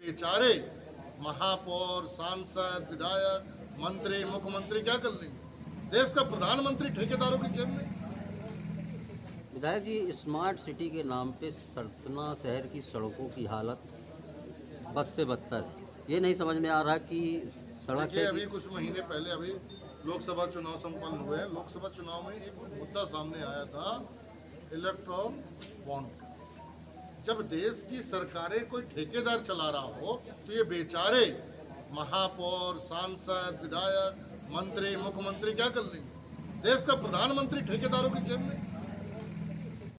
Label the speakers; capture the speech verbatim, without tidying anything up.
Speaker 1: बेचारे महापौर, सांसद, विधायक, मंत्री, मुख्यमंत्री क्या कर लेंगे? देश का प्रधानमंत्री ठेकेदारों की जेब में।
Speaker 2: विधायक जी, स्मार्ट सिटी के नाम पे सतना शहर की सड़कों की हालत बद से बदतर है। ये नहीं समझ में आ रहा कि सड़क
Speaker 1: देखिए, अभी कुछ महीने पहले अभी लोकसभा चुनाव संपन्न हुए हैं। लोकसभा चुनाव में एक मुद्दा सामने आया था इलेक्ट्रॉन बॉन्ड का। जब देश की सरकारें कोई ठेकेदार चला रहा हो तो ये बेचारे महापौर, सांसद, विधायक, मंत्री, मुख्यमंत्री क्या कर लेंगे? देश का प्रधानमंत्री ठेकेदारों की जेब में।